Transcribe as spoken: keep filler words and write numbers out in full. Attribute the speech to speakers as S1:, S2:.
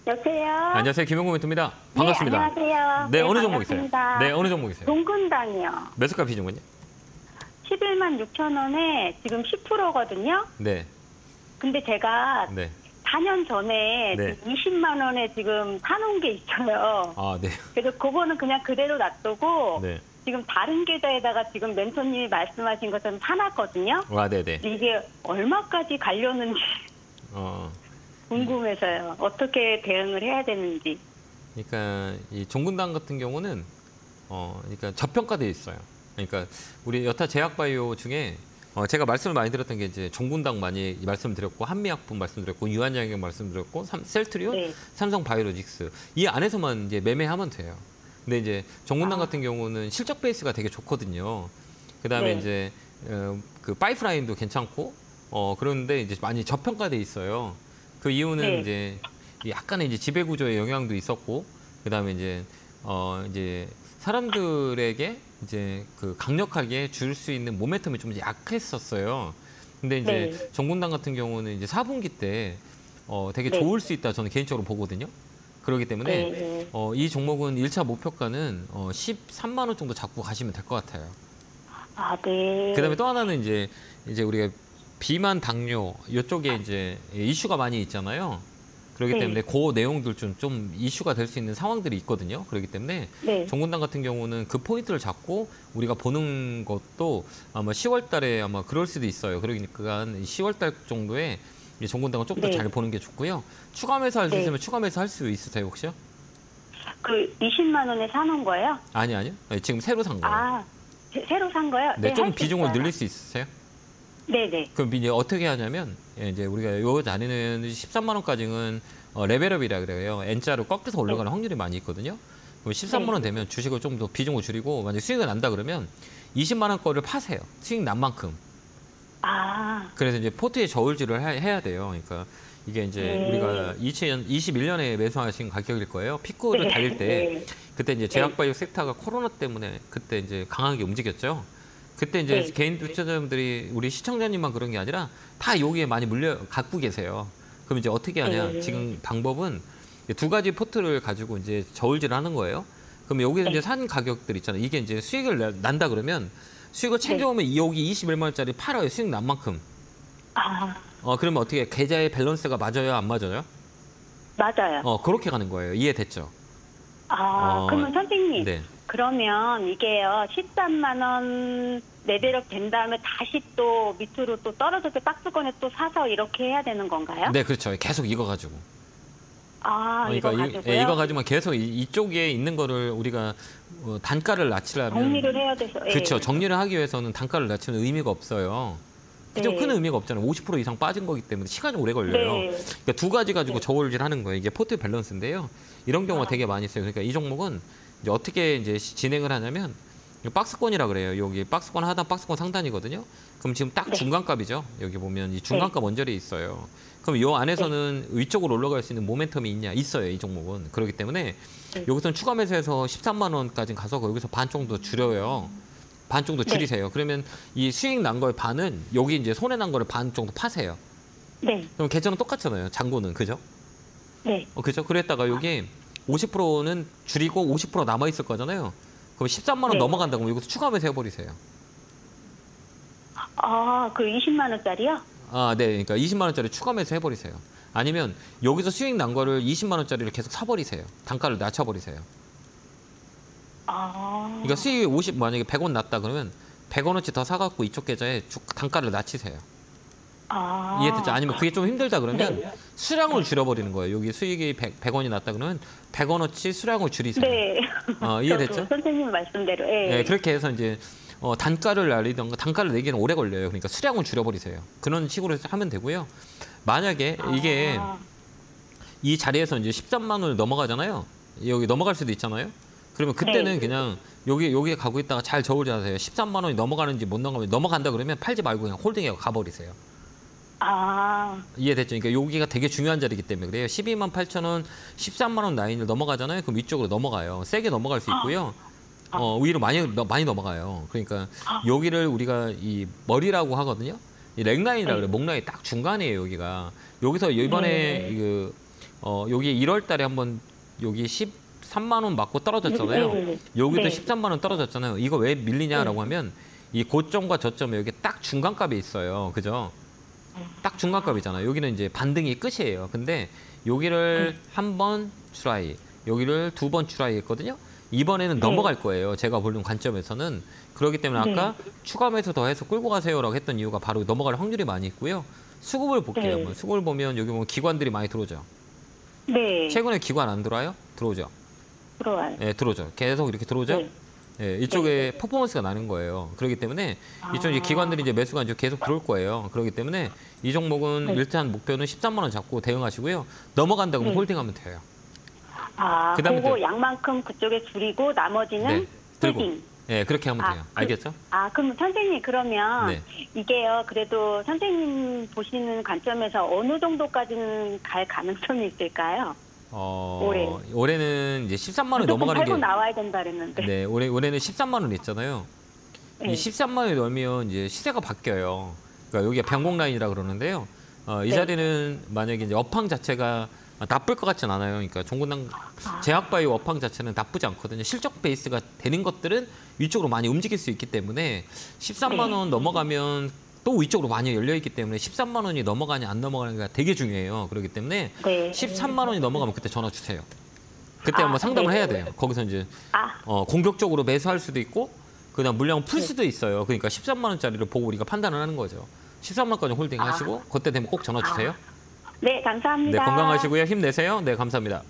S1: 여보세요?
S2: 안녕하세요. 김영구 멘토입니다. 반갑습니다.
S1: 네, 안녕하세요.
S2: 네,
S1: 네,
S2: 어느 종목 있어요?
S1: 반갑습니다.
S2: 네, 어느 종목 있어요?
S1: 동근당이요.
S2: 몇 수값 비중은요?
S1: 십일만 육천 원에 지금 십 퍼센트거든요.
S2: 네.
S1: 근데 제가
S2: 네.
S1: 사 년 전에
S2: 네.
S1: 이십만 원에 지금 사놓은 게 있어요.
S2: 아, 네.
S1: 그래서 그거는 그냥 그대로 놔두고
S2: 네.
S1: 지금 다른 계좌에다가 지금 멘토님이 말씀하신 것처럼 사놨거든요.
S2: 와, 네, 네.
S1: 이게 얼마까지 가려는지
S2: 어.
S1: 궁금해서요. 어떻게 대응을 해야 되는지.
S2: 그러니까 이 종근당 같은 경우는 어, 그러니까 저평가돼 있어요. 그러니까 우리 여타 제약바이오 중에 어, 제가 말씀을 많이 드렸던 게 이제 종근당 많이 말씀드렸고 한미약품 말씀드렸고 유한양액 말씀드렸고 삼, 셀트리온,
S1: 네.
S2: 삼성바이오로직스 이 안에서만 이제 매매하면 돼요. 근데 이제 종근당
S1: 아.
S2: 같은 경우는 실적 베이스가 되게 좋거든요. 그다음에
S1: 네.
S2: 이제 어, 그 파이프라인도 괜찮고 어, 그런데 이제 많이 저평가돼 있어요. 그 이유는
S1: 네.
S2: 이제 약간의 이제 지배 구조의 영향도 있었고, 그다음에 이제 어 이제 사람들에게 이제 그 강력하게 줄 수 있는 모멘텀이 좀 약했었어요. 근데 이제
S1: 네.
S2: 종근당 같은 경우는 이제 사 분기 때 어 되게
S1: 네.
S2: 좋을 수 있다 저는 개인적으로 보거든요. 그렇기 때문에
S1: 네.
S2: 어 이 종목은 일 차 목표가는 어 십삼만 원 정도 잡고 가시면 될 것 같아요.
S1: 아, 네.
S2: 그다음에 또 하나는 이제 이제 우리가 비만 당뇨 이쪽에 이제 이슈가 많이 있잖아요. 그렇기
S1: 네.
S2: 때문에 그 내용들 좀, 좀 이슈가 될 수 있는 상황들이 있거든요. 그렇기 때문에
S1: 네.
S2: 종근당 같은 경우는 그 포인트를 잡고 우리가 보는 것도 아마 시월 달에 아마 그럴 수도 있어요. 그러니까 시월 달 정도에 종근당을 좀 더 잘
S1: 네.
S2: 보는 게 좋고요. 추가 매수할 수
S1: 네.
S2: 있으면 추가 매수할 수 있으세요 혹시요?
S1: 그 이십만 원에 사놓은 거예요?
S2: 아니 아니요. 지금 새로 산 거예요.
S1: 아, 새- 새로 산 거요?
S2: 네, 좀
S1: 할 수
S2: 비중을
S1: 있어요.
S2: 늘릴 수 있으세요?
S1: 네네.
S2: 그럼 이제 어떻게 하냐면 예, 이제 우리가 요 자리는 십삼만 원까지는 어, 레벨업이라 그래요. N자로 꺾여서 올라가는 확률이 많이 있거든요. 그럼 십삼만 원 되면 주식을 좀 더 비중을 줄이고 만약 수익이 난다 그러면 이십만 원 거를 파세요. 수익 난 만큼.
S1: 아,
S2: 그래서 이제 포트에 저울질을 해- 해야 돼요. 그러니까 이게 이제
S1: 네.
S2: 우리가 이천이십일 년에 매수하신 가격일 거예요. 피크를
S1: 네.
S2: 달릴 때
S1: 네.
S2: 그때 이제 제약바이오 섹터가 코로나 때문에 그때 이제 강하게 움직였죠. 그때 이제
S1: 네.
S2: 개인 투자자분들이 우리 시청자님만 그런 게 아니라 다 여기에 많이 물려 갖고 계세요. 그럼 이제 어떻게 하냐?
S1: 네.
S2: 지금 방법은 두 가지 포트를 가지고 이제 저울질을 하는 거예요. 그럼 여기서
S1: 네.
S2: 이제 산 가격들 있잖아요. 이게 이제 수익을 나- 난다 그러면 수익을 챙겨오면 여기 이십일만 원짜리 팔아요. 수익 난 만큼.
S1: 아,
S2: 어 그러면 어떻게 계좌의 밸런스가 맞아요? 안 맞아요?
S1: 맞아요.
S2: 어 그렇게 가는 거예요. 이해됐죠?
S1: 아,
S2: 어,
S1: 그러면 선생님,
S2: 네.
S1: 그러면 이게요, 십삼만 원 레벨업 된 다음에 다시 또 밑으로 또 떨어져서 박스권에 또 사서 이렇게 해야 되는 건가요?
S2: 네, 그렇죠. 계속 이거 가지고.
S1: 아,
S2: 그러니까
S1: 이거
S2: 이,
S1: 가지고요?
S2: 예, 이거 가지고 계속 이, 이쪽에 있는 거를 우리가 어, 단가를 낮추려면
S1: 정리를 해야 돼서. 예.
S2: 그렇죠. 정리를 하기 위해서는 단가를 낮추는 의미가 없어요. 그죠?
S1: 네.
S2: 큰 의미가 없잖아요. 오십 퍼센트 이상 빠진 거기 때문에 시간이 오래 걸려요.
S1: 네.
S2: 그러니까 두 가지 가지고
S1: 네.
S2: 저울질 하는 거예요. 이게 포트 밸런스인데요. 이런 경우가
S1: 아.
S2: 되게 많이 있어요. 그러니까 이 종목은 이제 어떻게 이제 시- 진행을 하냐면 박스권이라 그래요. 여기 박스권 하단, 박스권 상단이거든요. 그럼 지금 딱
S1: 네.
S2: 중간값이죠. 여기 보면 이 중간값 원절이 있어요. 그럼 이 안에서는 위쪽으로 올라갈 수 있는 모멘텀이 있냐? 있어요. 이 종목은. 그렇기 때문에
S1: 네.
S2: 여기서는 추가 매수해서 십삼만 원까지 가서 여기서 반 정도 줄여요. 반 정도
S1: 네.
S2: 줄이세요. 그러면 이 수익 난 거의 반은 여기 이제 손해 난 거를 반 정도 파세요.
S1: 네.
S2: 그럼 계좌는 똑같잖아요. 잔고는. 그죠?
S1: 네.
S2: 어, 그죠? 그랬다가 여기 오십 퍼센트는 줄이고 오십 퍼센트 남아 있을 거잖아요. 그럼 십삼만 원
S1: 네.
S2: 넘어간다 그러면 여기서 추가 매수 해버리세요.
S1: 아, 그 이십만 원짜리요?
S2: 아, 네. 그러니까 이십만 원짜리 추가 매수 해버리세요. 아니면 여기서 수익 난 거를 이십만 원짜리를 계속 사버리세요. 단가를 낮춰버리세요.
S1: 아.
S2: 그러니까 수익이 오십, 만약에 백 원 났다 그러면 백 원어치 더 사갖고 이쪽 계좌에 주- 단가를 낮추세요.
S1: 아.
S2: 이해됐죠? 아니면 그게 좀 힘들다 그러면
S1: 네.
S2: 수량을 줄여버리는 거예요. 여기 수익이 백 원이 났다 그러면 백 원어치 수량을 줄이세요.
S1: 네.
S2: 어, 이해됐죠?
S1: 저도 선생님 말씀대로. 예.
S2: 네, 그렇게 해서 이제 어, 단가를 날리던가 단가를 내기는 오래 걸려요. 그러니까 수량을 줄여버리세요. 그런 식으로 해서 하면 되고요. 만약에 이게
S1: 아.
S2: 이 자리에서 이제 십삼만 원을 넘어가잖아요. 여기 넘어갈 수도 있잖아요. 그러면 그때는
S1: 네.
S2: 그냥 여기 여기에 가고 있다가 잘 저울질 하세요. 십삼만 원이 넘어가는지 못 넘어가면 넘어간다 그러면 팔지 말고 그냥 홀딩해 가버리세요.
S1: 아.
S2: 이해됐죠? 그러니까 여기가 되게 중요한 자리이기 때문에 그래요. 십이만 팔천 원, 십삼만 원 라인을 넘어가잖아요. 그럼 위쪽으로 넘어가요. 세게 넘어갈 수 있고요. 어, 위로 많이 너- 많이 넘어가요. 그러니까 여기를 우리가 이 머리라고 하거든요. 이 렉라인이라
S1: 네.
S2: 그래. 목 라인 딱 중간이에요, 여기가. 여기서 이번에
S1: 네.
S2: 그 어, 여기 일월 달에 한번 여기 십삼만 원 맞고 떨어졌잖아요.
S1: 네, 네.
S2: 여기도
S1: 네.
S2: 십삼만 원 떨어졌잖아요. 이거 왜 밀리냐라고
S1: 네.
S2: 하면 이 고점과 저점이 여기 딱 중간값에 있어요. 그죠? 딱 중간값이잖아요. 여기는 이제 반등이 끝이에요. 근데 여기를
S1: 네.
S2: 한 번 추라이, 여기를 두 번 추라이 했거든요. 이번에는
S1: 네.
S2: 넘어갈 거예요. 제가 보는 관점에서는. 그렇기 때문에 아까
S1: 네.
S2: 추가 매수 더 해서 끌고 가세요라고 했던 이유가 바로 넘어갈 확률이 많이 있고요. 수급을 볼게요.
S1: 네.
S2: 한번. 수급을 보면 여기 보면 기관들이 많이 들어오죠.
S1: 네.
S2: 최근에 기관 안 들어와요? 들어오죠.
S1: 들어와요.
S2: 예, 들어오죠. 계속 이렇게 들어오죠.
S1: 네.
S2: 예, 이쪽에 퍼포먼스가 나는 거예요. 그렇기 때문에 이쪽 이제
S1: 아.
S2: 기관들이 이제 매수가 이제 계속 들어올 거예요. 그렇기 때문에 이 종목은
S1: 네.
S2: 일단 목표는 십삼만 원 잡고 대응하시고요. 넘어간다 그러면
S1: 네.
S2: 홀딩하면 돼요.
S1: 아,
S2: 그다음에
S1: 그거
S2: 또-
S1: 양만큼 그쪽에 줄이고 나머지는
S2: 네, 들고.
S1: 홀딩.
S2: 예, 그렇게 하면
S1: 아,
S2: 돼요.
S1: 그-
S2: 알겠죠?
S1: 아, 그럼 선생님 그러면
S2: 네.
S1: 이게요. 그래도 선생님 보시는 관점에서 어느 정도까지는 갈 가능성이 있을까요?
S2: 어,
S1: 올해.
S2: 올해는 이제 십삼만 원이
S1: 무조건
S2: 넘어가는
S1: 팔고
S2: 게
S1: 나와야 된다 그랬는데.
S2: 네, 올해 올해는 십삼만 원 있잖아요.
S1: 네.
S2: 이 십삼만 원이 넘으면 이제 시세가 바뀌어요. 그러니까 여기가 변곡 라인이라 그러는데요. 어, 이
S1: 네.
S2: 자리는 만약에 이제 업황 자체가 나쁠 것 같진 않아요. 그러니까 종군당
S1: 아.
S2: 제약바이오 업황 자체는 나쁘지 않거든요. 실적 베이스가 되는 것들은 위쪽으로 많이 움직일 수 있기 때문에 십삼만 원 넘어가면 또 위쪽으로 많이 열려 있기 때문에 십삼만 원이 넘어가냐 안 넘어가냐가 되게 중요해요. 그렇기 때문에
S1: 네.
S2: 십삼만 원이 넘어가면 그때 전화 주세요. 그때
S1: 아,
S2: 한번 상담을
S1: 네.
S2: 해야 돼요. 거기서 이제
S1: 아,
S2: 어, 공격적으로 매수할 수도 있고 그냥 물량을 풀 수도 있어요. 그러니까 십삼만 원짜리를 보고 우리가 판단을 하는 거죠. 십삼만 원까지 홀딩 하시고 그때 되면 꼭 전화 주세요.
S1: 네, 감사합니다.
S2: 네, 건강하시고요. 힘내세요. 네, 감사합니다.